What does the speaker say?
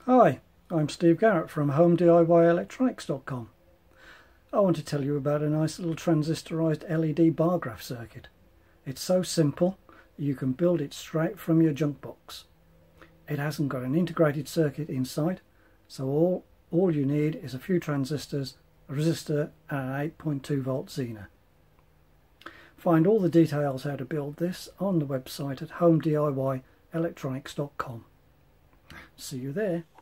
Hi, I'm Steve Garrett from HomeDIYElectronics.com. I want to tell you about a nice little transistorized LED bar graph circuit. It's so simple you can build it straight from your junk box. It hasn't got an integrated circuit inside, so all you need is a few transistors, a resistor and an 8.2 volt Zener. Find all the details how to build this on the website at HomeDIYElectronics.com. See you there.